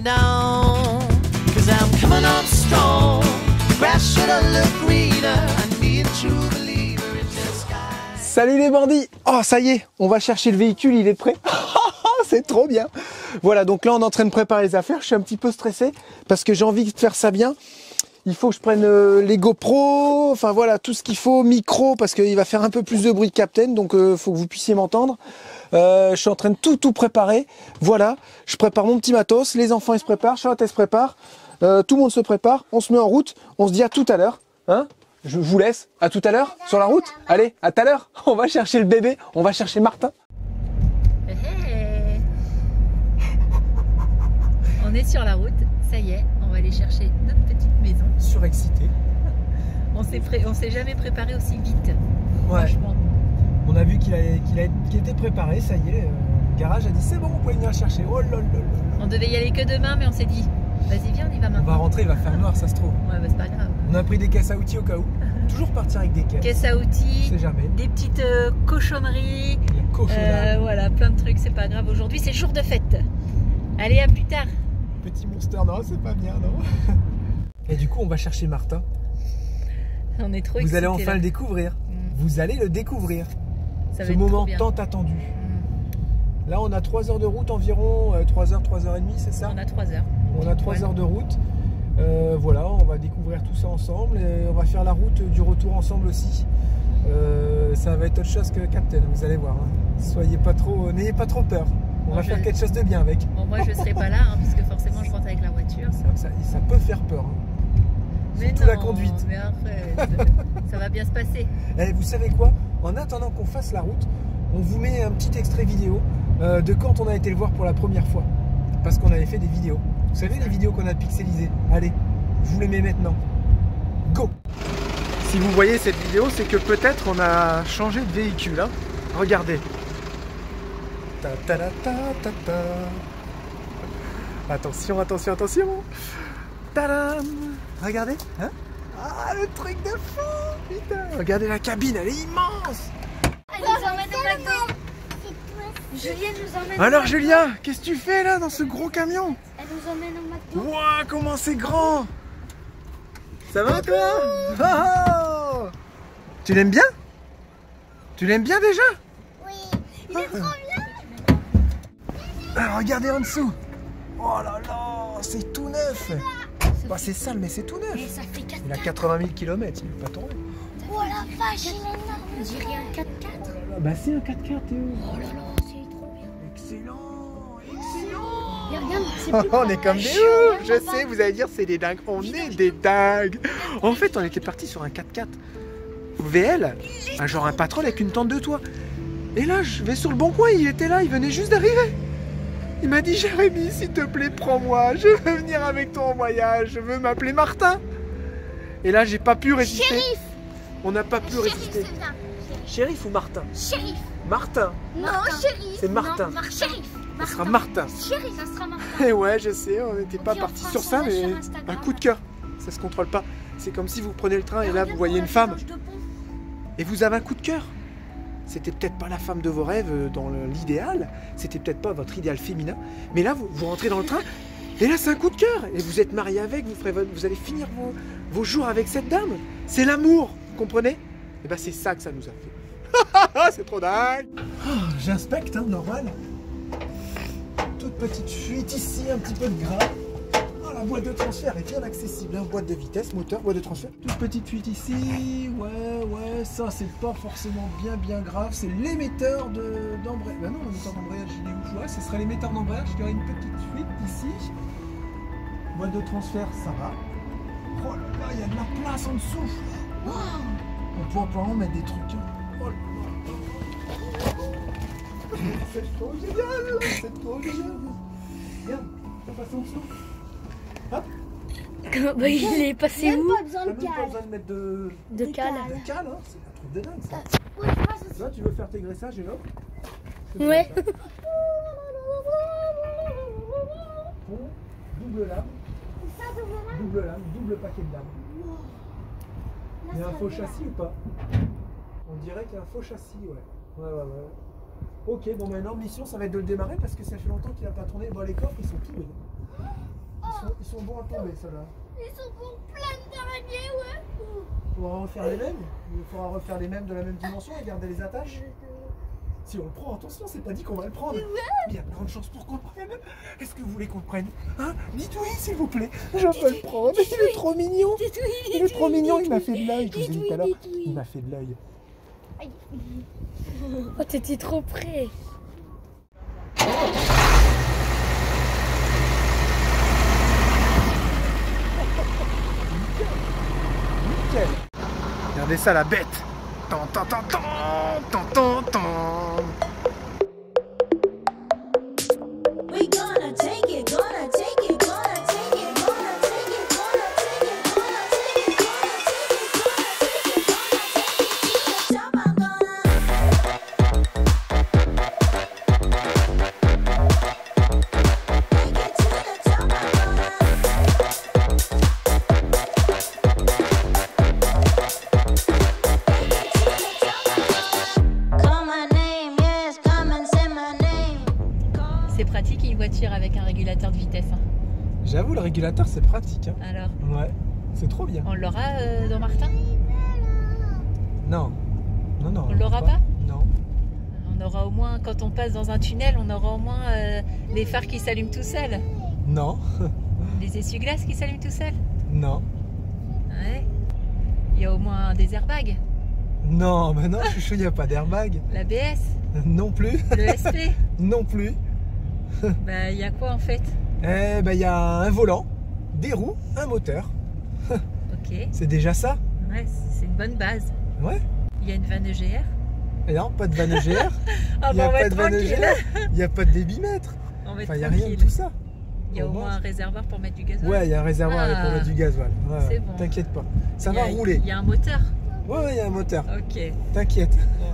down, 'cause I'm coming on strong. Grass should look greener, and be a true believer in the sky. Salut les bandits! Oh ça y est, on va chercher le véhicule, il est prêt. C'est trop bien! Voilà, donc là on est en train de préparer les affaires. Je suis un petit peu stressé parce que j'ai envie de faire ça bien. Il faut que je prenne les GoPro, enfin voilà, tout ce qu'il faut, micro, parce qu'il va faire un peu plus de bruit que Captain, donc faut que vous puissiez m'entendre. Je suis en train de tout préparer. Voilà, je prépare mon petit matos, les enfants ils se préparent, Charlotte elle se prépare, tout le monde se prépare, on se met en route, on se dit à tout à l'heure, hein? Je vous laisse, à tout à l'heure, sur la route. Allez, à tout à l'heure, on va chercher le bébé, on va chercher Martin. Hey. On est sur la route, ça y est, on va aller chercher notre petite maison. Surexcité. On s'est jamais préparé aussi vite, Ouais. franchement. On a vu qu'il était préparé, ça y est. Le garage a dit c'est bon, vous pouvez venir le chercher. Oh là là là là. On devait y aller que demain, mais on s'est dit, vas-y viens, on y va On va maintenant. rentrer, il va faire noir, ça se trouve. Ouais, bah c'est pas grave. On a pris des caisses à outils au cas où. Toujours partir avec des caisses. Caisse à On outils, sait jamais. des petites cochonneries, Il y a cochonnade. voilà, plein de trucs, c'est pas grave. Aujourd'hui, c'est jour de fête. Allez, à plus tard. Petit monster, non, c'est pas bien, non. Et du coup, on va chercher Martin. On est trop Vous excités, allez enfin là. le découvrir. Mm. Vous allez le découvrir. Ça va Ce être moment trop bien. tant attendu. Mm. Là, on a 3 heures de route environ. 3 heures, 3h30, c'est ça? On a 3 heures. On a 3 Ouais. heures de route. Voilà, on va découvrir tout ça ensemble. Et on va faire la route du retour ensemble aussi. Ça va être autre chose que Captain, vous allez voir. Hein. Soyez pas trop, n'ayez pas trop peur. On va faire quelque chose de bien avec. Bon, moi, je serai pas là, hein, parce que forcément, je rentre avec la voiture. Ça peut faire peur. Hein. Mais Surtout non, la conduite. mais arrête. Ça va bien se passer. Et vous savez quoi? En attendant qu'on fasse la route, on vous met un petit extrait vidéo de quand on a été le voir pour la première fois. Parce qu'on avait fait des vidéos. Vous savez les vidéos qu'on a pixelisées? Allez, je vous les mets maintenant. Go! Si vous voyez cette vidéo, c'est que peut-être on a changé de véhicule. Hein. Regardez. Ta ta ta ta ta ta. Attention, attention, attention. Tadam! Regardez. Hein? Ah, le truc de fou! Putain! Regardez la cabine, elle est immense! Elle nous emmène au McDo. Julien nous emmène. Alors Julia, qu'est-ce que tu fais là dans ce gros camion? Elle nous emmène au McDo. Ouah, comment c'est grand! Ça va toi? Oh, tu l'aimes bien? Tu l'aimes bien déjà? Oui. Il est trop bien. Alors, regardez en dessous! Oh là là, c'est tout neuf! Bah, c'est sale, mais c'est tout neuf! Et ça fait 4 Il a 80 000 km, il ne peut pas tomber. Oh la vache, il est énorme. On dirait un 4x4. Bah, c'est un 4x4, Théo! Oh là là, c'est trop bien. Excellent! Excellent! Et regarde, c'est plus On est comme des ouf, je sais, vous allez dire c'est des dingues. On est des dingues. En fait, on était parti sur un 4x4 VL, genre un Patrol avec une tente de toit. Et là, je vais sur le bon coin, il était là, il venait juste d'arriver. Il m'a dit Jérémy, s'il te plaît, prends-moi, je veux venir avec toi en voyage, je veux m'appeler Martin. Et là, j'ai pas pu résister. Shérif. On n'a pas pu Shérif, résister. c'est bien. Shérif ou Martin? Shérif. Martin. Non, shérif. C'est Martin. Non, Shérif. Ça sera Martin. Shérif, ça sera Martin. Et ouais, je sais, on n'était pas puis, on parti fera sur un ça, sondage mais sur Instagram. un coup de cœur, ça se contrôle pas. C'est comme si vous prenez le train et là vous voyez une femme et vous avez un coup de cœur. C'était peut-être pas la femme de vos rêves dans l'idéal, c'était peut-être pas votre idéal féminin, mais là vous rentrez dans le train et là c'est un coup de cœur et vous êtes marié avec, vous allez finir vos jours avec cette dame. C'est l'amour, vous comprenez? Et ben c'est ça que ça nous a fait. C'est trop dingue. J'inspecte, hein, normal. Toute petite fuite ici, un petit peu de gras. Oh, la boîte de transfert est bien accessible, hein. Boîte de vitesse, moteur, boîte de transfert. Toute petite fuite ici, ouais, ça c'est pas forcément bien grave. C'est l'émetteur d'embrayage. Ben non, l'émetteur d'embrayage il est où? Ouais, ce serait l'émetteur d'embrayage qui aurait une petite fuite ici. Boîte de transfert, ça va. Oh là là, il y a de la place en dessous. Wow. On peut probablement mettre des trucs. Oh là là. C'est trop génial! C'est trop génial! Regarde, t'as passé en dessous. Hop! Bah, il est passé où? T'as même pas besoin de mettre de cale. De cale, hein? C'est un truc de dingue ça. Ouais, Là, tu veux faire tes graissages et hop. Ouais. Bon, double lame, double paquet de lames. Il y a un faux châssis ou pas? On dirait qu'il y a un faux châssis, ouais. Ouais. Ok, bon maintenant mission ça va être de le démarrer parce que ça fait longtemps qu'il n'a pas tourné. Bon les coffres ils sont tout. Ils sont bons à tomber, ceux-là. Ils sont pour plein d'araignées, ouais. On va refaire les mêmes. Il faudra refaire les mêmes de la même dimension et garder les attaches. Si on le prend, attention, c'est pas dit qu'on va le prendre. Il y a de grandes chances pour qu'on le prenne. Est-ce que vous voulez qu'on le prenne? Hein? Dites oui, s'il vous plaît. Je peux le prendre. Il est trop mignon. Il est trop mignon. Il m'a fait de l'œil. Je vous ai dit tout à l'heure. Il m'a fait de l'œil. Oh, t'étais trop près. Nickel. Regardez ça, la bête. Tan, tan, tan, tan, tan, tan, tan. We gonna take it, gonna take it, gonna take it, gonna take it, gonna take it, gonna take it, gonna take it, gonna take it, gonna take it to the top. I'm gonna take it to the top. I'm gonna call my name, yes, come and say my name. C'est pratique une voiture avec un régulateur de vitesse. Hein. J'avoue, le régulateur, c'est pratique. Hein. Alors, Ouais, c'est trop bien. on l'aura dans Martin? Non. Non, non. On l'aura pas? Non. On aura au moins, quand on passe dans un tunnel, on aura au moins les phares qui s'allument tout seuls. Non. Les essuie-glaces qui s'allument tout seuls. Non. Ouais. Il y a au moins des airbags. Non, mais non, chouchou, il n'y a pas d'airbag. L'ABS, Non plus. le SP. Non plus. Bah, il y a quoi en fait? Eh ben, il y a un volant, des roues, un moteur. Ok. C'est déjà ça. Ouais, c'est une bonne base. Ouais. Il y a une vanne EGR. Et non, pas de vanne EGR. Ah Il n'y bah, a on va pas être de vanne tranquille. EGR. Il n'y a pas de débitmètre. On va être Enfin, il n'y a rien de tranquille. tout ça. Il y a au Au moins moins, un réservoir pour mettre du gasoil. Ouais, il y a un réservoir Ah. pour mettre du gasoil. Ouais, C'est ouais. bon. T'inquiète pas. Ça Il y va a- rouler. Il y a un moteur. Ouais, ouais, il y a un moteur. Ok. T'inquiète.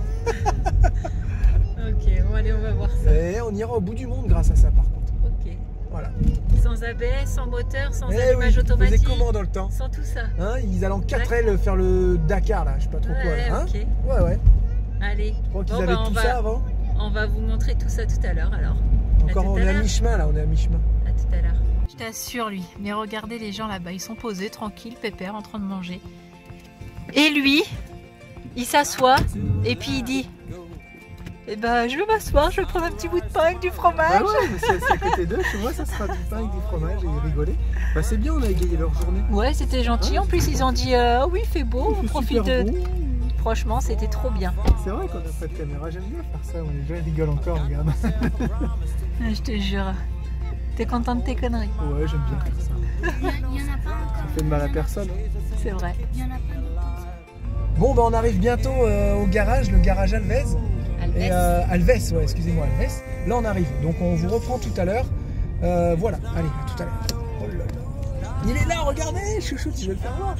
Ok, bon allez, on va voir ça. Et on ira au bout du monde grâce à ça, par contre. Ok. Voilà. Sans ABS, sans moteur, sans Eh oui, allumage vous faisiez automatique. comment dans le temps? Sans tout ça. Hein, ils allaient en 4L faire le Dakar, là. Je sais pas trop quoi. Ouais, Là, hein ok. Ouais, ouais. Allez. Je crois qu'ils Bon, avaient bah, tout ça avant. on va vous montrer tout ça tout à l'heure alors. Encore, tout on à est à l'heure. mi-chemin, là. On est à mi-chemin. À tout à l'heure. Je t'assure lui, mais regardez les gens là-bas, ils sont posés, tranquilles, pépères, en train de manger. Et lui, il s'assoit et puis il dit eh ben je vais m'asseoir, je vais prendre un petit bout de pain avec du fromage. Bah ouais, mais c'est à côté d'eux. Chez moi, ça sera du pain avec du fromage et rigoler. Bah c'est bien, on a égayé leur journée. Ouais, c'était gentil. En plus, ils ont dit oui, il fait beau, on Il fait profite super de. beau. Franchement, c'était trop bien. C'est vrai qu'on n'a pas de caméra, j'aime bien faire ça. Les gens ils rigolent encore, regarde. Je te jure. T'es content de tes conneries? Ouais, j'aime bien faire ça. Il y en a pas encore. Ça fait de mal à personne. C'est vrai. Il y en a pas. Bon, bah on arrive bientôt au garage, le garage Alves. Et Alves, ouais, excusez-moi, Alves. Là, on arrive. Donc, on vous reprend tout à l'heure. Voilà, allez, à tout à l'heure. Oh là là. Il est là, regardez, chouchoute, je vais le faire voir.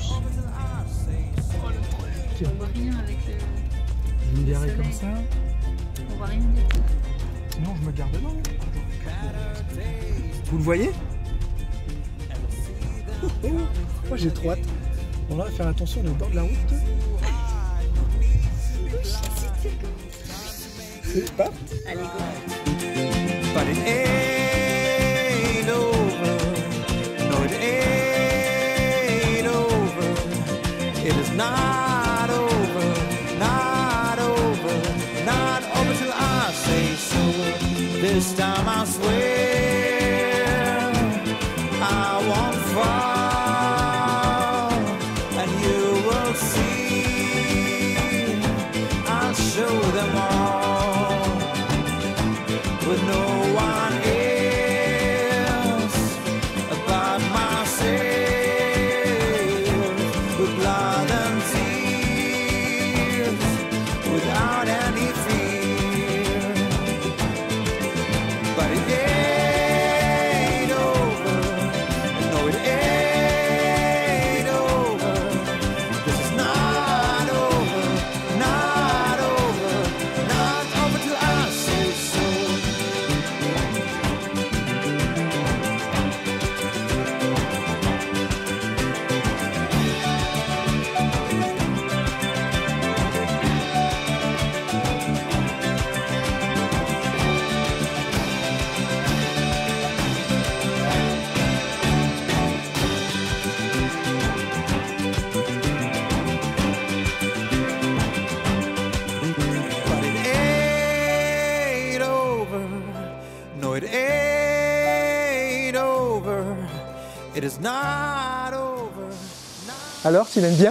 On voit rien avec le. Je vais garer comme ça. On voit rien du tout. Sinon, je me garde là. Vous le voyez? Moi, j'ai trop hâte. On va faire attention, on est au bord de la route. C'est pas. Allez, go. But it ain't over. No, it ain't over. It is not over. Not over. Not over till I say so. This time I swear I won't fall. And you will see. I'll show them all. With no one else but myself, with blood and tears, without any fear. But it ain't over, no it ain't. Alors, tu l'aimes bien?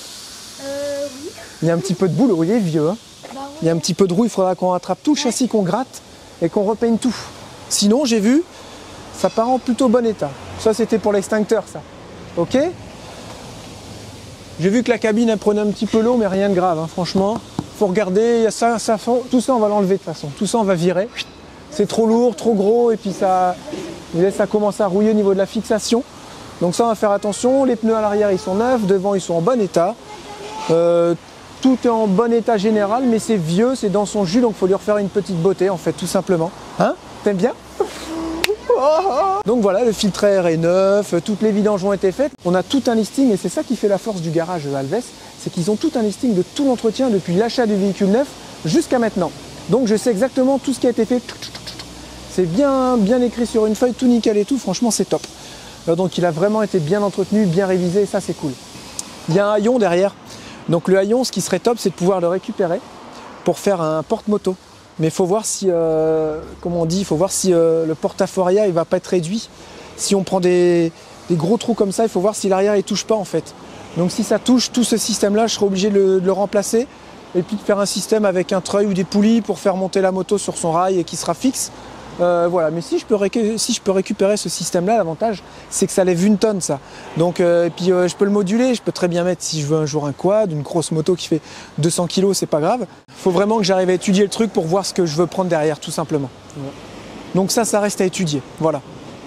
Oui. Il y a un petit peu de boulot, vous voyez, vieux. Hein, Bah ouais. il y a un petit peu de roue, il faudra qu'on rattrape tout le châssis, qu'on gratte et qu'on repeigne tout. Sinon, j'ai vu, ça part en plutôt bon état. Ça, c'était pour l'extincteur, ça. Ok? J'ai vu que la cabine, elle prenait un petit peu l'eau, mais rien de grave, hein, franchement. Faut regarder, il y a ça, tout ça, on va l'enlever de toute façon. Tout ça, on va virer. C'est trop lourd, trop gros, et puis ça commence à rouiller au niveau de la fixation. Donc ça, on va faire attention. Les pneus à l'arrière, ils sont neufs, devant, ils sont en bon état. Tout est en bon état général, mais c'est vieux, c'est dans son jus, donc il faut lui refaire une petite beauté, en fait, tout simplement. Hein? T'aimes bien? Donc voilà, le filtre à air est neuf, toutes les vidanges ont été faites. On a tout un listing, et c'est ça qui fait la force du garage Alves, c'est qu'ils ont tout un listing de tout l'entretien depuis l'achat du véhicule neuf jusqu'à maintenant. Donc je sais exactement tout ce qui a été fait. C'est bien écrit sur une feuille, tout nickel et tout, franchement c'est top. Donc il a vraiment été bien entretenu, bien révisé, et ça c'est cool. Il y a un haillon derrière. Donc le haillon, ce qui serait top, c'est de pouvoir le récupérer pour faire un porte-moto. Mais il faut voir si, comment on dit, il faut voir si le porte-à-faux il va pas être réduit. Si on prend des gros trous comme ça, il faut voir si l'arrière il touche pas en fait. Donc si ça touche, tout ce système-là, je serai obligé de le remplacer et puis de faire un système avec un treuil ou des poulies pour faire monter la moto sur son rail et qui sera fixe. Voilà, mais si je peux récupérer ce système-là, l'avantage, c'est que ça lève une tonne, ça. Donc, et puis je peux le moduler, je peux très bien mettre, si je veux un jour un quad, une grosse moto qui fait 200 kg, c'est pas grave. Il faut vraiment que j'arrive à étudier le truc pour voir ce que je veux prendre derrière, tout simplement. Donc ça reste à étudier, voilà.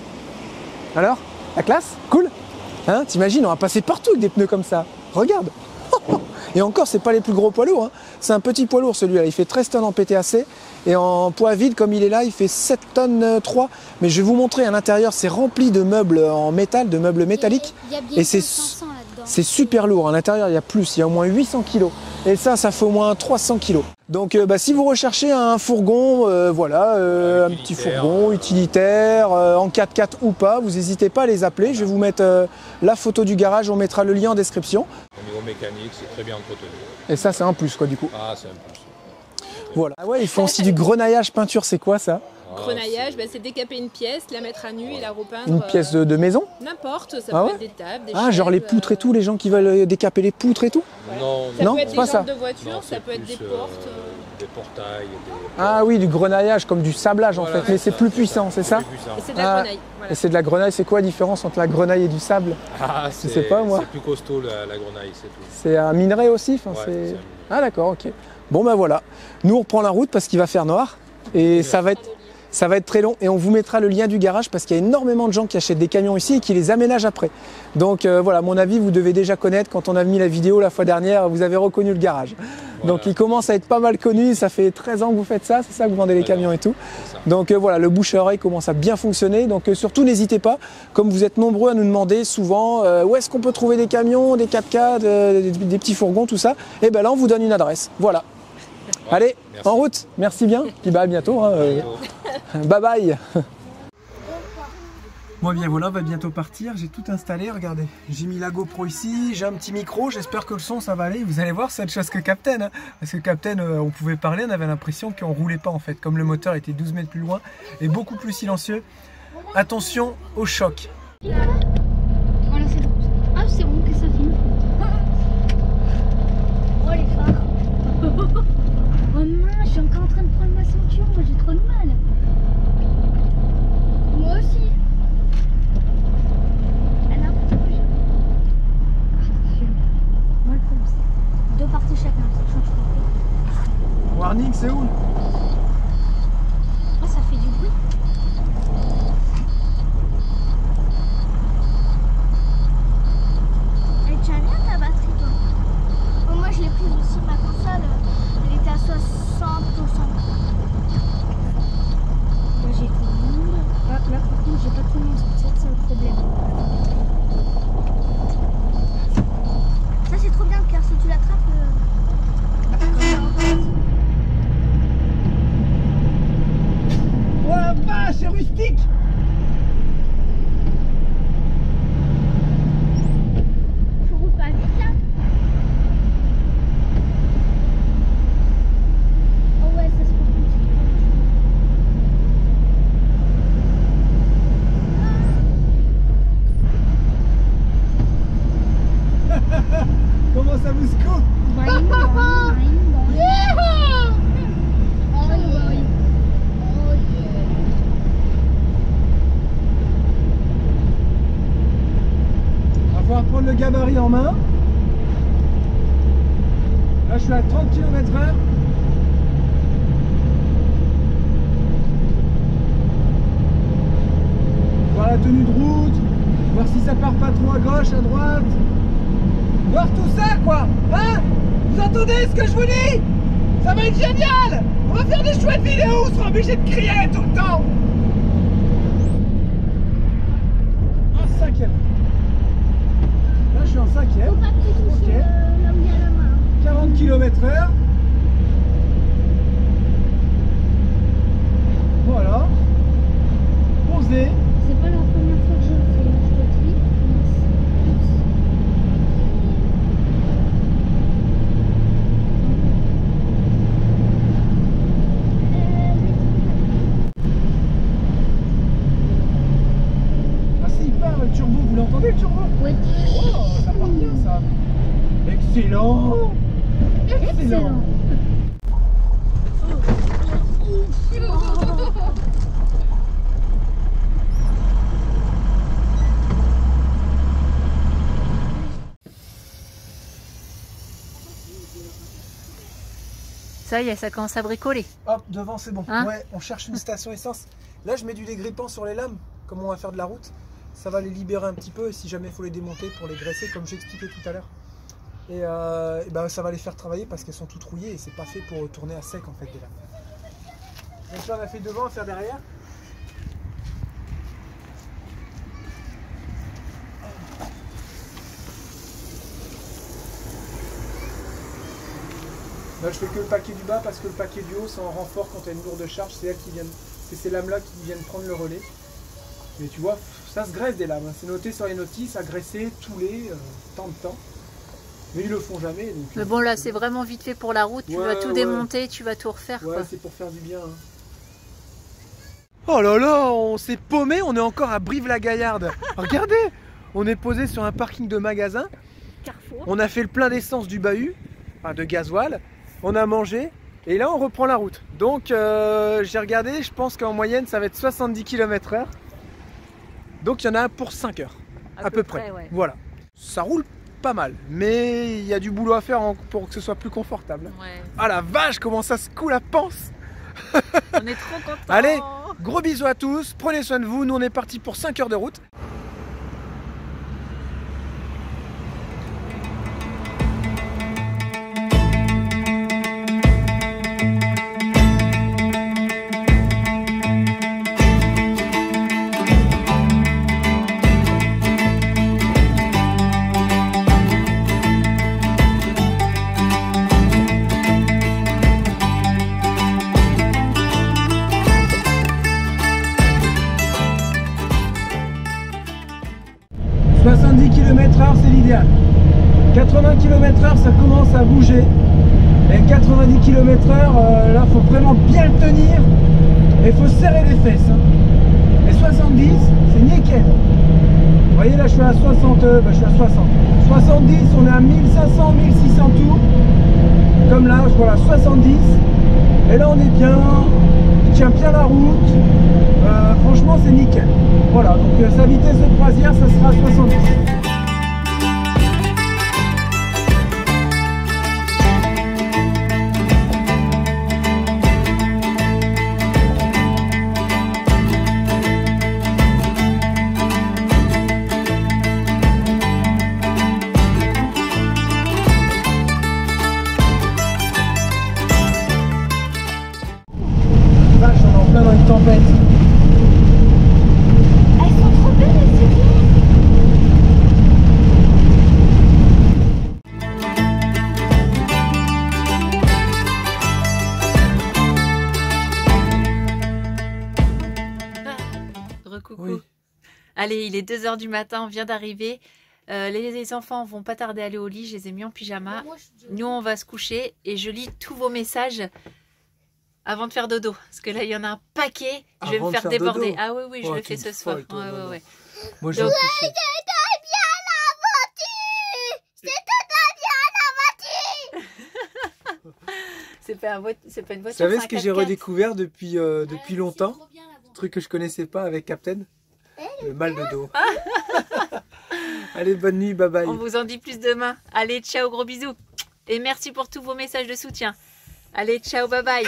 Alors, la classe? Cool? Hein, t'imagines, on va passer partout avec des pneus comme ça. Regarde. Et encore, c'est pas les plus gros poids lourds, hein. C'est un petit poids lourd celui-là, il fait 13 tonnes en PTAC et en poids vide comme il est là, il fait 7 tonnes 3. Mais je vais vous montrer à l'intérieur, c'est rempli de meubles en métal, de meubles métalliques. Il y a bien Et c'est 500 là-dedans. super lourd, à l'intérieur il y a plus, il y a au moins 800 kg. Et ça fait au moins 300 kg. Donc si vous recherchez un fourgon, voilà, un petit fourgon utilitaire, en 4x4 ou pas, vous n'hésitez pas à les appeler. Je vais vous mettre la photo du garage, on mettra le lien en description. Au niveau mécanique, c'est très bien entretenu. Et ça c'est un plus quoi du coup. Ah, c'est un plus. Voilà. Ah ouais, ils font aussi du grenaillage peinture, c'est quoi ça? Grenaillage, c'est décaper une pièce, la mettre à nu et la repeindre. Une pièce de maison? N'importe, ça Ah peut ouais être des tables, des Ah, genre les chaises, poutres et tout, les gens qui veulent décaper les poutres et tout? Non, Ça Non, peut être c'est des pas ça. jambes de voiture, non, ça c'est peut être des plus, portes. des portails, des... Ah oui, du grenaillage, comme du sablage en Voilà, fait, mais c'est ça. plus puissant, c'est ça? plus puissant. Et c'est de la Ah, grenaille. Voilà. Et c'est de la grenaille, c'est quoi la différence entre la grenaille et du sable? Ah, Je sais pas, moi. C'est plus costaud la grenaille, c'est tout. C'est un minerai aussi enfin, Ouais, c'est... c'est un minerai. Ah d'accord, ok. Bon ben voilà, nous on reprend la route parce qu'il va faire noir et ça va être très long et on vous mettra le lien du garage parce qu'il y a énormément de gens qui achètent des camions ici et qui les aménagent après. Donc voilà, à mon avis, vous devez déjà connaître, quand on a mis la vidéo la fois dernière, vous avez reconnu le garage. Voilà. Donc il commence à être pas mal connu, ça fait 13 ans que vous faites ça, c'est ça que vous vendez les Voilà. camions et tout. C'est ça. Donc voilà, le bouche à oreille commence à bien fonctionner. Donc surtout n'hésitez pas, comme vous êtes nombreux à nous demander souvent où est-ce qu'on peut trouver des camions, des 4x4, des petits fourgons, tout ça. Et ben là on vous donne une adresse. Voilà. Allez, Merci. en route, merci bien, puis bah à bientôt. Hein, bye bye. Bon bien voilà, on va bientôt partir, j'ai tout installé, regardez. J'ai mis la GoPro ici, j'ai un petit micro, j'espère que le son ça va aller. Vous allez voir, c'est autre chose que Captain. Hein, parce que Captain, on pouvait parler, on avait l'impression qu'on roulait pas en fait. Comme le moteur était 12 mètres plus loin et beaucoup plus silencieux. Attention au choc. Voilà, c'est bon. Ah, c'est bon que ça filme. Oh, les phares. Oh mince, je suis encore en train de prendre ma ceinture. Moi, j'ai trop de mal. Moi aussi. Ah non, attention. Moi, le comme ça. 2 parties chacun, ça change pas. Warning, c'est où? Ah, ça fait du bruit. Elle tient bien ta batterie, toi. Oh, moi, je l'ai prise aussi, ma console. Elle était à 60%. Là, j'ai tout le monde. Ah, là, par contre, j'ai pas tout le monde. C'est ça le problème. Ça, c'est trop bien, car si tu l'attrapes. Comment ça vous scoop? Boing, boing, boing, boing. Oh, boing. Oh, yeah. On va pouvoir prendre le gabarit en main. Là, je suis à 30 km/h. Voir la tenue de route, voir si ça part pas trop à gauche, à droite. Voir tout ça, quoi. Hein? Vous entendez ce que je vous dis? Ça va être génial! On va faire des chouettes vidéos, on sera obligé de crier tout le temps. En cinquième. Là, je suis en cinquième. Faut pas que tu touches Ok. là où il y a la main. 40 km/h. Voilà. Posé. C'est pas la première fois que je le fais, je te dis. Ah, c'est hyper le turbo. Vous l'entendez le turbo? Ouais. Oh, ça part bien ça. Excellent. Excellent. Ça y est, ça commence à bricoler. Hop, devant c'est bon. Hein? Ouais, on cherche une station essence. Là, je mets du dégrippant sur les lames, comme on va faire de la route. Ça va les libérer un petit peu, et si jamais il faut les démonter pour les graisser, comme j'expliquais tout à l'heure. Et ben, ça va les faire travailler parce qu'elles sont toutes rouillées et c'est pas fait pour tourner à sec en fait des lames. Donc là, on a fait devant, on va faire derrière. Là, je fais que le paquet du bas parce que le paquet du haut, c'est en renfort quand tu as une lourde charge. C'est ces lames-là qui viennent prendre le relais. Mais tu vois, ça se graisse des lames. Hein. C'est noté sur les notices, à graisser, touler, tant de temps. Mais ils le font jamais. Donc, Mais bon, là, c'est vraiment vite fait pour la route. Tu Ouais, vas tout ouais. démonter, tu vas tout refaire. Ouais, Quoi. c'est pour faire du bien. Hein. Oh là là, on s'est paumé, on est encore à Brive-la-Gaillarde. Regardez, on est posé sur un parking de magasin. Carrefour. On a fait le plein d'essence du bahut, enfin de gasoil. On a mangé et là on reprend la route. Donc j'ai regardé, je pense qu'en moyenne ça va être 70 km/h. Donc il y en a pour 5 heures à peu près. Ouais. Voilà, ça roule pas mal, mais il y a du boulot à faire pour que ce soit plus confortable. Ouais. Ah la vache, comment ça secoue la panse! On est trop contents. Allez, gros bisous à tous, prenez soin de vous, nous on est parti pour 5 heures de route. « 70 km/h c'est l'idéal. 80 km/h ça commence à bouger. Et 90 km/h là faut vraiment bien le tenir. Et il faut serrer les fesses. Hein. Et 70 c'est nickel. Vous voyez là je suis à 60, je suis à 60. 70 on est à 1500, 1600 tours. Comme là, voilà 70. Et là on est bien. Il tient bien la route. Franchement c'est nickel. Voilà, donc sa vitesse de croisière ça sera 70. Vache, on est en plein dans une tempête. Elles sont trop belles les cyclistes. Recoucou. Oui. Allez, il est 2 h du matin, on vient d'arriver. Les enfants vont pas tarder à aller au lit, je les ai mis en pyjama. Nous, on va se coucher et je lis tous vos messages avant de faire dodo. Parce que là, il y en a un paquet. Je vais Avant me de faire faire déborder. dodo. Ah oui, oui, je Oh, le t'es fais ce une soir. folle, toi, Ouais, non, ouais, non. ouais. Moi j'ai un coucher. C'est très bien l'aventure. C'est très bien C'est pas une voiture. Vous savez c'est ce un que j'ai 4x4. redécouvert depuis longtemps? Un truc que je connaissais pas avec Captain? Le mal de dos. Allez, bonne nuit, bye bye. On vous en dit plus demain. Allez, ciao, gros bisous. Et merci pour tous vos messages de soutien. Allez, ciao, bye bye.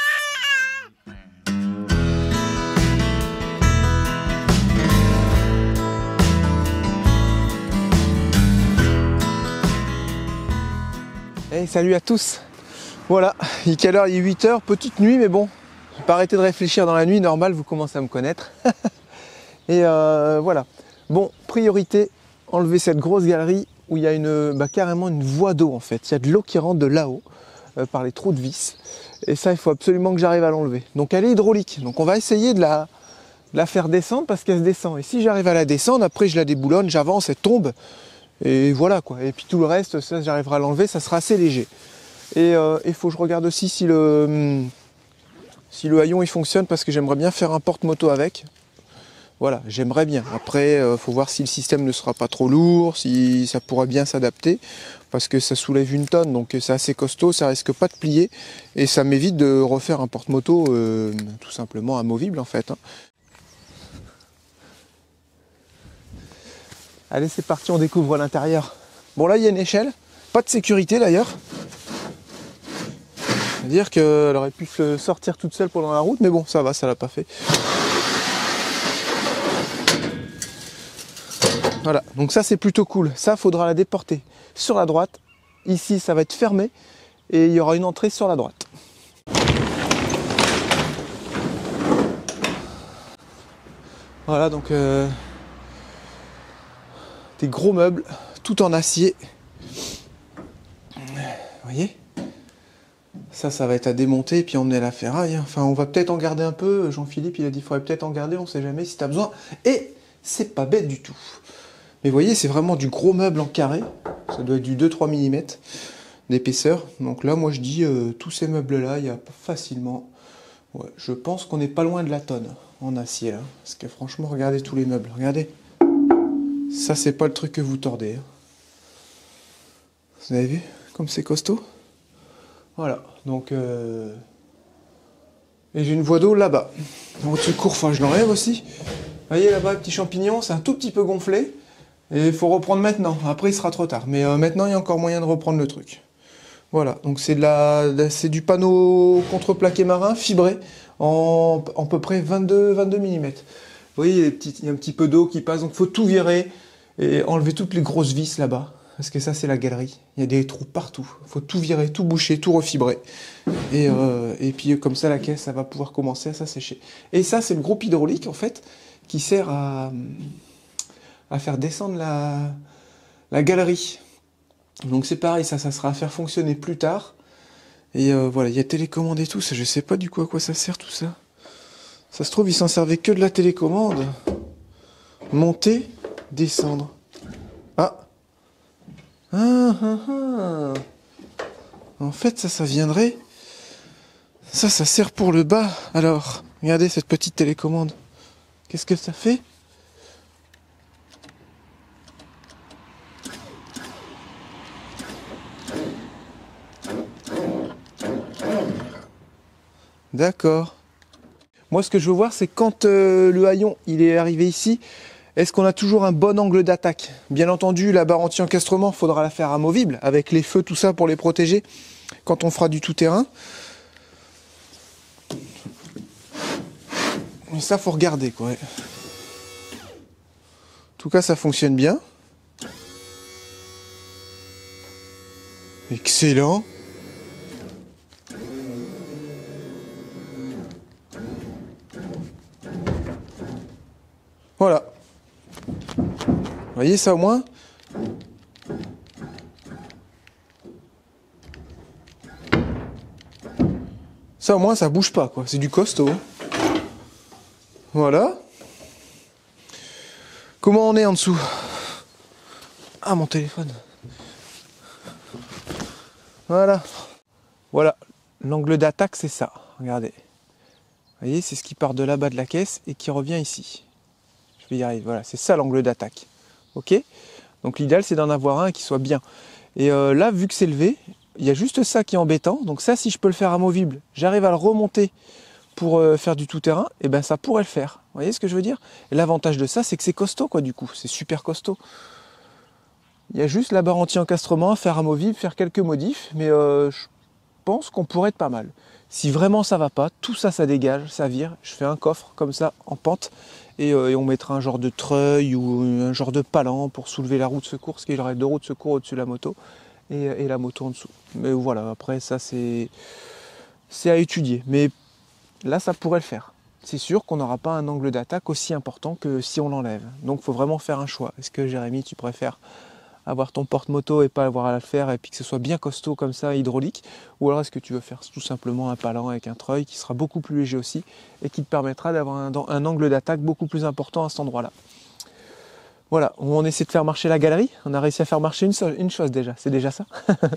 Hey, salut à tous. Voilà, il est quelle heure? Il est 8 h, petite nuit, mais bon, j'ai pas arrêté de réfléchir dans la nuit, normal, vous commencez à me connaître. Et voilà. Bon, priorité, enlever cette grosse galerie où il y a carrément une voie d'eau en fait. Il y a de l'eau qui rentre de là-haut par les trous de vis. Et ça, il faut absolument que j'arrive à l'enlever. Donc elle est hydraulique. Donc on va essayer de la faire descendre parce qu'elle se descend. Et si j'arrive à la descendre, après je la déboulonne, j'avance, elle tombe. Et voilà quoi. Et puis tout le reste, ça j'arriverai à l'enlever, ça sera assez léger. Et il faut que je regarde aussi si le haillon il fonctionne parce que j'aimerais bien faire un porte-moto avec. Voilà, j'aimerais bien. Après, faut voir si le système ne sera pas trop lourd, si ça pourrait bien s'adapter. Parce que ça soulève 1 tonne, donc c'est assez costaud, ça risque pas de plier. Et ça m'évite de refaire un porte-moto tout simplement amovible en fait. Hein. Allez, c'est parti, on découvre l'intérieur. Bon, là, il y a une échelle. Pas de sécurité, d'ailleurs. C'est-à-dire qu'elle aurait pu se sortir toute seule pendant la route, mais bon, ça va, ça l'a pas fait. Voilà, donc ça, c'est plutôt cool. Ça, faudra la déporter sur la droite. Ici, ça va être fermé. Et il y aura une entrée sur la droite. Voilà, donc... des gros meubles, tout en acier. Vous voyez? Ça va être à démonter et puis emmener à la ferraille. Enfin, on va peut-être en garder un peu. Jean-Philippe, il a dit qu'il faudrait peut-être en garder, on sait jamais si tu as besoin. Et c'est pas bête du tout. Mais vous voyez, c'est vraiment du gros meuble en carré. Ça doit être du 2-3 mm d'épaisseur. Donc là, moi je dis, tous ces meubles-là, il y a facilement... Ouais, je pense qu'on n'est pas loin de la tonne en acier là. Parce que franchement, regardez tous les meubles. Regardez. Ça, c'est pas le truc que vous tordez. Hein. Vous avez vu comme c'est costaud? Voilà, donc... Et j'ai une voie d'eau là-bas. Votre secours, enfin, je l'enlève aussi. Vous voyez là-bas, petit champignon, c'est un tout petit peu gonflé. Et il faut reprendre maintenant. Après, il sera trop tard. Mais maintenant, il y a encore moyen de reprendre le truc. Voilà, donc c'est du panneau contreplaqué marin fibré en à peu près 22 mm. Vous voyez, il y a un petit peu d'eau qui passe, donc il faut tout virer et enlever toutes les grosses vis là-bas. Parce que ça, c'est la galerie. Il y a des trous partout. Il faut tout virer, tout boucher, tout refibrer. Et puis comme ça, la caisse, ça va pouvoir commencer à s'assécher. Et ça, c'est le groupe hydraulique, en fait, qui sert à faire descendre la galerie. Donc c'est pareil, ça sera à faire fonctionner plus tard. Et voilà, il y a télécommande et tout. Ça, je sais pas du coup à quoi ça sert tout ça. Ça se trouve, ils s'en servaient que de la télécommande. Monter, descendre. En fait, ça viendrait... Ça sert pour le bas. Alors, regardez cette petite télécommande. Qu'est-ce que ça fait? D'accord. Moi, ce que je veux voir, c'est quand le haillon il est arrivé ici, est-ce qu'on a toujours un bon angle d'attaque? Bien entendu, la barre anti-encastrement, il faudra la faire amovible, avec les feux, tout ça, pour les protéger, quand on fera du tout-terrain. Mais ça, faut regarder, quoi. En tout cas, ça fonctionne bien. Excellent. Voilà. Vous voyez ça au moins? Ça au moins ça bouge pas quoi, c'est du costaud. Voilà. Comment on est en dessous? Ah mon téléphone. Voilà. Voilà. L'angle d'attaque c'est ça. Regardez. Vous voyez, c'est ce qui part de là-bas de la caisse et qui revient ici. Je vais y arriver. Voilà, c'est ça l'angle d'attaque. Ok? Donc l'idéal c'est d'en avoir un qui soit bien. Et là, vu que c'est levé, il y a juste ça qui est embêtant. Donc ça, si je peux le faire amovible, j'arrive à le remonter pour faire du tout-terrain, et ben ça pourrait le faire. Vous voyez ce que je veux dire? Et l'avantage de ça, c'est que c'est costaud, quoi, du coup. C'est super costaud. Il y a juste la barre anti-encastrement à faire amovible, faire quelques modifs, mais je pense qu'on pourrait être pas mal. Si vraiment ça va pas, tout ça, ça dégage, ça vire. Je fais un coffre comme ça, en pente, et on mettra un genre de treuil ou un genre de palan pour soulever la roue de secours, parce qu'il y aurait 2 roues de secours au-dessus de la moto, et la moto en dessous. Mais voilà, après ça, c'est à étudier. Mais là, ça pourrait le faire. C'est sûr qu'on n'aura pas un angle d'attaque aussi important que si on l'enlève. Donc, il faut vraiment faire un choix. Est-ce que, Jérémy, tu préfères avoir ton porte-moto et pas avoir à le faire et puis que ce soit bien costaud comme ça, hydraulique, ou alors est-ce que tu veux faire tout simplement un palan avec un treuil qui sera beaucoup plus léger aussi et qui te permettra d'avoir un angle d'attaque beaucoup plus important à cet endroit-là. Voilà, on essaie de faire marcher la galerie. On a réussi à faire marcher une chose déjà, c'est déjà ça.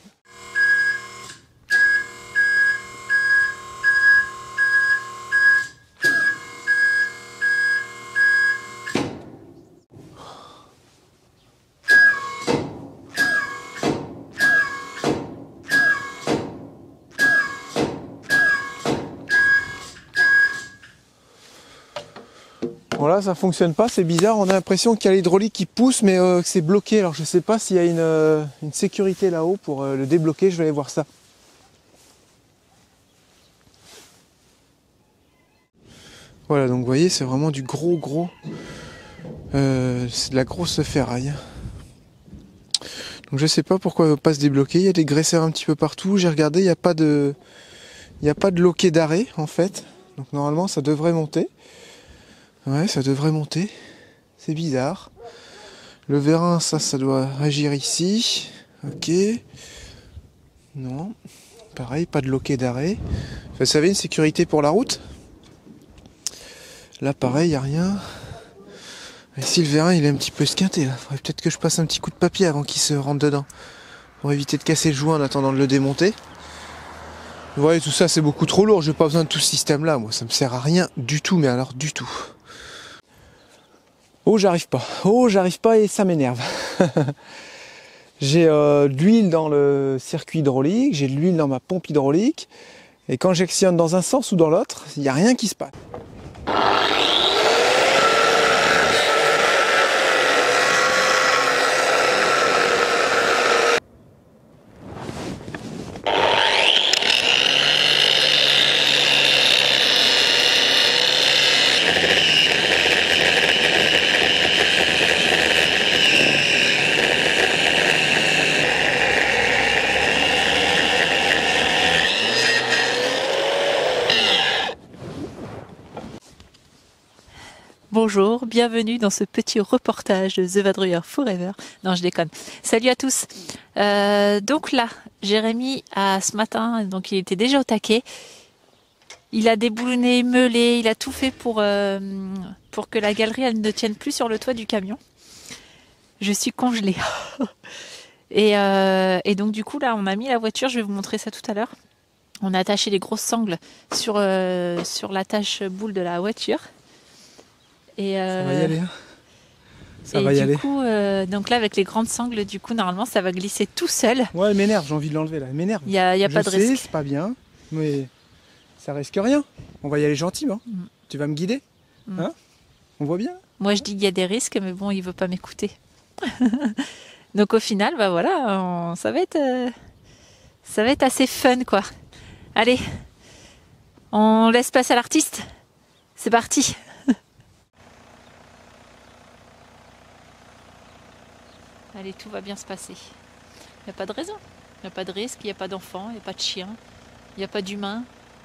Voilà, ça fonctionne pas, c'est bizarre, on a l'impression qu'il y a l'hydraulique qui pousse mais que c'est bloqué. Alors je sais pas s'il y a une sécurité là-haut pour le débloquer, je vais aller voir ça. Voilà, donc vous voyez, c'est vraiment du gros, c'est de la grosse ferraille. Donc je sais pas pourquoi elle ne veut pas se débloquer, il y a des graisseurs un petit peu partout, j'ai regardé, il n'y a pas de loquet d'arrêt en fait, donc normalement ça devrait monter. Ouais, ça devrait monter. C'est bizarre. Le vérin, ça doit agir ici. Ok. Non. Pareil, pas de loquet d'arrêt. Vous savez, une sécurité pour la route. Là, pareil, il n'y a rien. Ici, le vérin, il est un petit peu esquinté. Il faudrait peut-être que je passe un petit coup de papier avant qu'il se rentre dedans. Pour éviter de casser le joint en attendant de le démonter. Vous voyez, tout ça, c'est beaucoup trop lourd. J'ai pas besoin de tout ce système-là. Moi, ça me sert à rien du tout, mais alors du tout. Oh, j'arrive pas et ça m'énerve. J'ai de l'huile dans le circuit hydraulique, j'ai de l'huile dans ma pompe hydraulique, et quand j'actionne dans un sens ou dans l'autre, il n'y a rien qui se passe. Bonjour, bienvenue dans ce petit reportage de The Vadrouilleur Forever. Non, je déconne. Salut à tous. Donc là, Jérémy ce matin, donc il était déjà au taquet. Il a déboulonné, meulé, il a tout fait pour que la galerie elle ne tienne plus sur le toit du camion. Je suis congelée. Et donc du coup là, on a mis la voiture. Je vais vous montrer ça tout à l'heure. On a attaché les grosses sangles sur l'attache boule de la voiture. Et, ça va y aller, hein. Ça et va y aller. du coup, donc là avec les grandes sangles, du coup normalement ça va glisser tout seul. Ouais, elle m'énerve, j'ai envie de l'enlever là, elle m'énerve. Il y a pas de risque. C'est pas bien, mais ça risque rien. On va y aller gentiment. Tu vas me guider, hein? On voit bien. Moi je dis qu'il y a des risques, mais bon, il veut pas m'écouter. Donc au final, bah voilà, ça va être assez fun quoi. Allez, on laisse place à l'artiste. C'est parti. Allez, tout va bien se passer. Il n'y a pas de raison. Il n'y a pas de risque, il n'y a pas d'enfant, il n'y a pas de chien, il n'y a pas d'humain.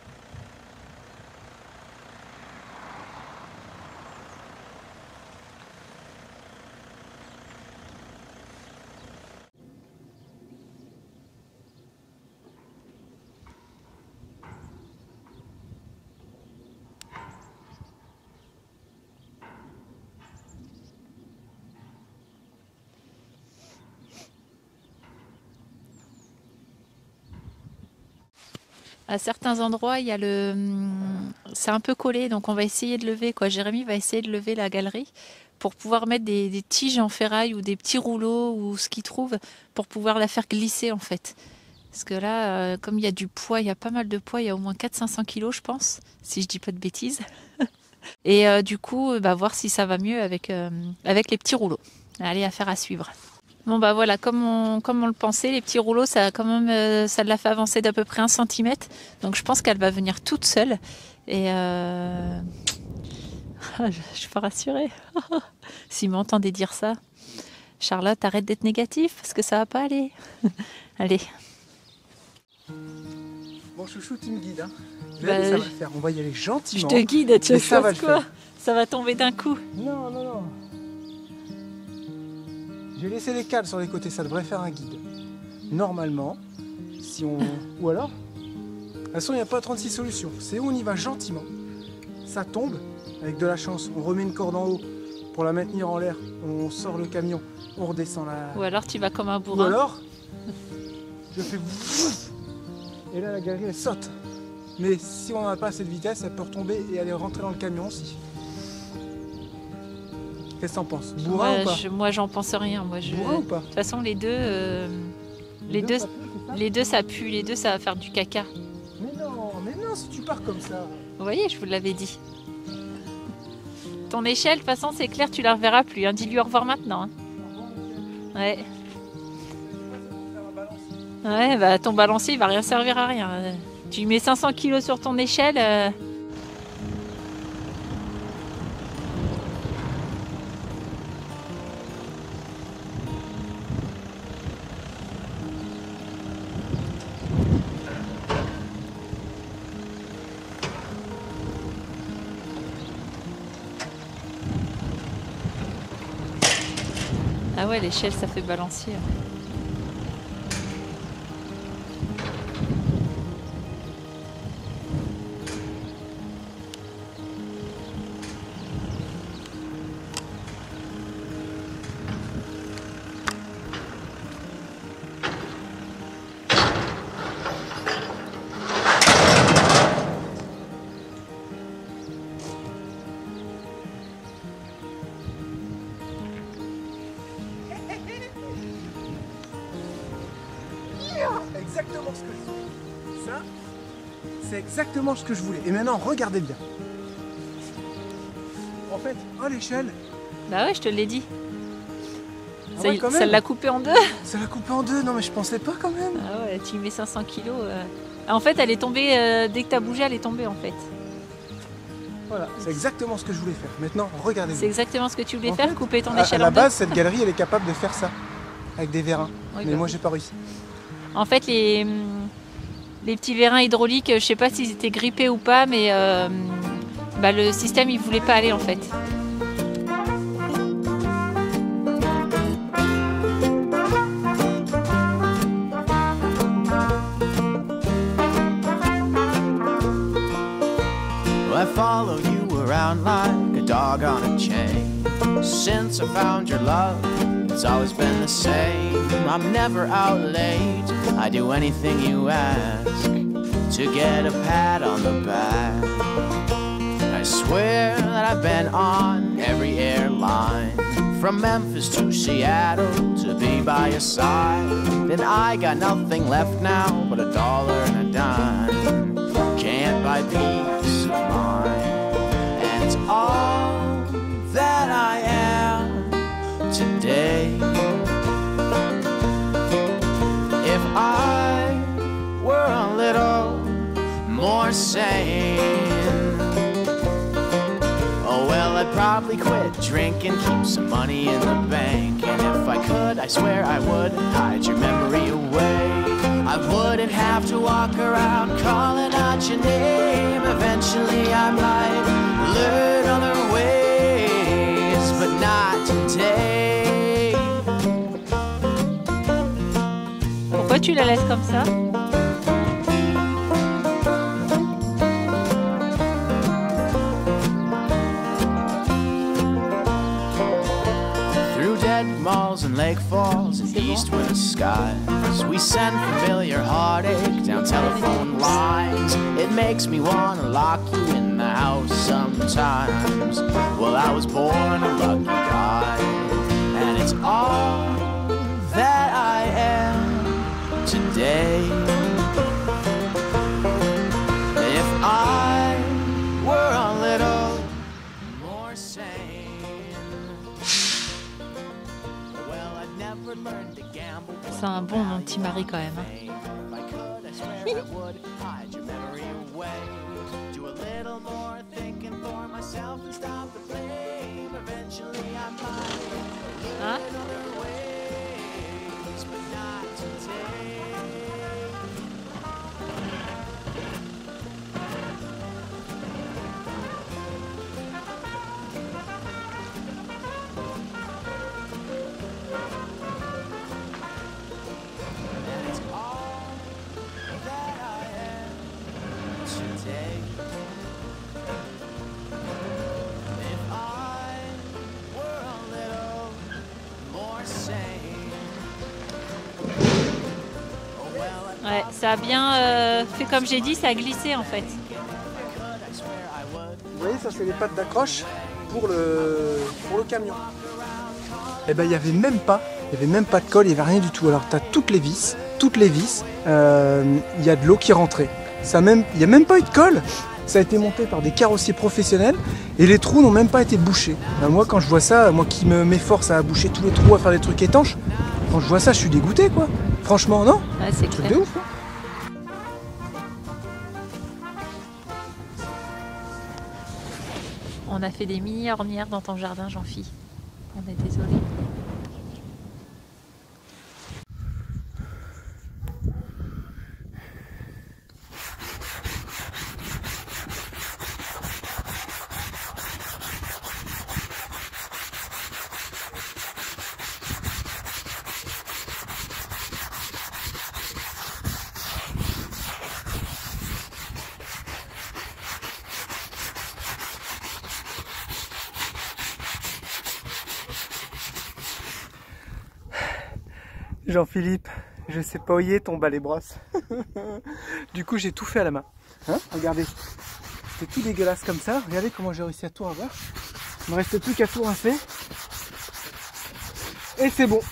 À certains endroits, il y a c'est un peu collé, donc on va essayer de lever, quoi. Jérémy va essayer de lever la galerie pour pouvoir mettre des tiges en ferraille ou des petits rouleaux ou ce qu'il trouve pour pouvoir la faire glisser en fait. Parce que là, comme il y a du poids, il y a pas mal de poids, il y a au moins 400-500 kilos, je pense, si je dis pas de bêtises. Et du coup, voir si ça va mieux avec les petits rouleaux. Allez, affaire à suivre. Bon bah voilà, comme on le pensait, les petits rouleaux, ça quand même, ça l'a fait avancer d'à peu près 1 cm. Donc je pense qu'elle va venir toute seule. Et je suis pas rassurée. S'il m'entendait dire ça, Charlotte, arrête d'être négatif parce que ça va pas aller. Allez. Bon, chouchou, tu me guides. Hein. Bah, ça va le faire. On va y aller gentiment. Je te guide, tu Mais ça va sais le quoi? faire. Ça va tomber d'un coup. Non, non, non. J'ai laissé les cales sur les côtés, ça devrait faire un guide. Normalement, si on... Ou alors, de toute façon, il n'y a pas 36 solutions. C'est où on y va gentiment. Ça tombe, avec de la chance. On remet une corde en haut pour la maintenir en l'air. On sort le camion, on redescend la... Ou alors tu vas comme un Ou bourrin. alors, je fais... Et là, la galerie, elle saute. Mais si on n'a pas assez de vitesse, elle peut retomber et aller rentrer dans le camion aussi. Qu'est-ce que t'en penses? Bourrin ou pas? Moi, j'en pense rien. Moi, Bourrin ou pas? De toute façon, les deux, ça pue. Les deux, ça va faire du caca. Mais non, si tu pars comme ça. Vous voyez, je vous l'avais dit. Ton échelle, de toute façon, c'est clair, tu la reverras plus. Hein. Dis-lui au revoir maintenant. Hein. Ouais. Ouais, bah ton balancier, il va rien servir à rien. Tu mets 500 kg sur ton échelle. Ah ouais, l'échelle, ça fait balancier. Exactement ce que je voulais. Ça, c'est exactement ce que je voulais. Et maintenant, regardez bien. En fait, oh l'échelle, Bah ouais, je te l'ai dit. Ah ouais, quand Ça même. l'a coupé en deux. ça l'a coupé en deux. Non mais je pensais pas quand même. Ah ouais, tu y mets 500 kilos. En fait, elle est tombée, dès que t'as bougé, elle est tombée en fait. Voilà, c'est exactement ce que je voulais faire. Maintenant, regardez C'est bien. exactement ce que tu voulais En faire, fait, couper ton À échelle la en deux. base, cette galerie, elle est capable de faire ça. Avec des vérins. Oui, Mais bah moi, oui. j'ai pas réussi. En fait, les petits vérins hydrauliques, je sais pas s'ils étaient grippés ou pas, mais le système, il voulait pas aller en fait. I follow you around like a dog on a chain. Since I found your love, it's always been the same. I'm never out late, I do anything you ask to get a pat on the back. I swear that I've been on every airline, from Memphis to Seattle, to be by your side. And I got nothing left now but $1 and a dime. Can't buy peace of mind, and it's all that I am today. If I were a little more sane, oh well, I'd probably quit drinking, keep some money in the bank. And if I could, I swear I would hide your memory away. I wouldn't have to walk around calling out your name. Eventually I might learn other ways, but not today. Pourquoi tu la laisses comme ça? Through dead malls and lake falls and east winter skies, we send familiar heartache down telephone lines. It makes me wanna lock you in the house sometimes. Well, I was born a lucky guy, and it's all that I am today. c'est un bon mon petit mari quand même. Hein. If I could, I swear I would hide your memory away. Do a little more thinking for myself and stop the blame. Eventually I might Hein? in other ways, but not today. And it's all that I am today. If I were a little more sane. Oh well, Ouais, ça a bien fait comme j'ai dit, ça a glissé en fait. I swear I would. Vous voyez, ça c'est les pattes d'accroche pour le camion. Et ben il n'y avait même pas de colle, il n'y avait rien du tout. Alors tu as toutes les vis, il y a de l'eau qui rentrait. Il n'y a même pas eu de colle. Ça a été monté par des carrossiers professionnels et les trous n'ont même pas été bouchés. Ben, moi quand je vois ça, moi qui m'efforce à boucher tous les trous, à faire des trucs étanches, quand je vois ça je suis dégoûté quoi. Franchement non, Ouais, c'est truc clair. de ouf. Hein. On a fait des mini ornières dans ton jardin, Jean-Phi. On est désolé. Jean-Philippe, je sais pas où il est ton balai brosse. Du coup j'ai tout fait à la main. Hein, regardez, c'était tout dégueulasse comme ça. Regardez comment j'ai réussi à tout avoir. Il me reste plus qu'à tout rincer. Et c'est bon.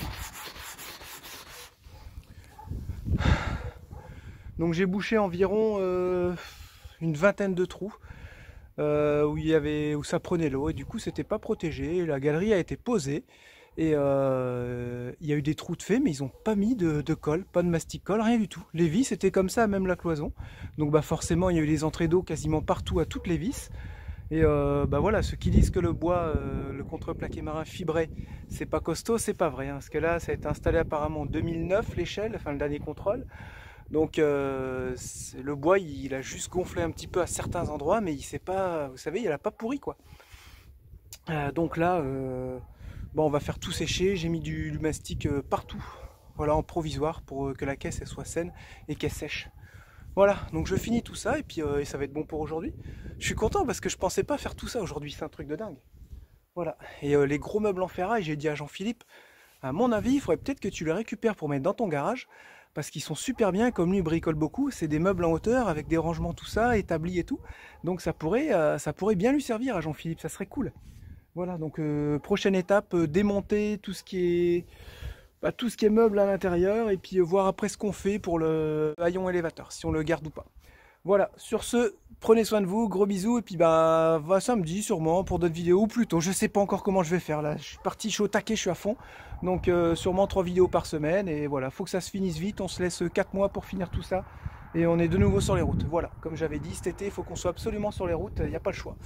Donc j'ai bouché environ une vingtaine de trous où ça prenait l'eau et du coup c'était pas protégé. La galerie a été posée. Et il y a eu des trous de fait, mais ils n'ont pas mis de colle, pas de mastic-colle, rien du tout. Les vis étaient comme ça, même la cloison. Donc bah forcément, il y a eu des entrées d'eau quasiment partout à toutes les vis. Et bah voilà, ceux qui disent que le bois, le contreplaqué marin fibré, c'est pas costaud, c'est pas vrai. Hein, parce que là, ça a été installé apparemment en 2009, l'échelle, enfin le dernier contrôle. Donc le bois, il a juste gonflé un petit peu à certains endroits, mais il s'est pas, vous savez, il n'a pas pourri quoi. Donc là... Bon, on va faire tout sécher, j'ai mis du mastic partout, voilà, en provisoire pour que la caisse elle soit saine et qu'elle sèche. Voilà, donc je finis tout ça et puis et ça va être bon pour aujourd'hui. Je suis content parce que je pensais pas faire tout ça aujourd'hui, c'est un truc de dingue. Voilà, et les gros meubles en ferraille, j'ai dit à Jean-Philippe, à mon avis, il faudrait peut-être que tu les récupères pour mettre dans ton garage parce qu'ils sont super bien, comme lui il bricole beaucoup, c'est des meubles en hauteur avec des rangements, tout ça, établis et tout. Donc ça pourrait bien lui servir à Jean-Philippe, ça serait cool. Voilà, donc prochaine étape, démonter tout ce qui est meuble à l'intérieur et puis voir après ce qu'on fait pour le haillon élévateur, si on le garde ou pas. Voilà, sur ce, prenez soin de vous, gros bisous et puis bah va samedi sûrement pour d'autres vidéos ou plus tôt, je sais pas encore comment je vais faire là, je suis parti, je suis au taquet, je suis à fond. Donc sûrement 3 vidéos par semaine et voilà, faut que ça se finisse vite, on se laisse 4 mois pour finir tout ça. Et on est de nouveau sur les routes. Voilà, comme j'avais dit, cet été, il faut qu'on soit absolument sur les routes, il n'y a pas le choix.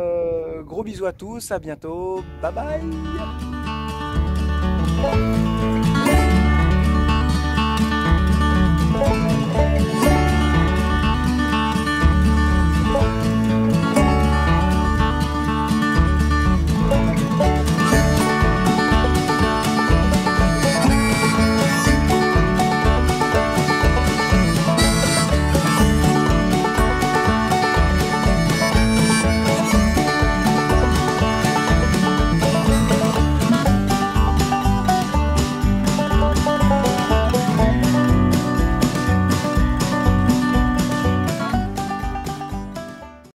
Gros bisous à tous, à bientôt, bye bye.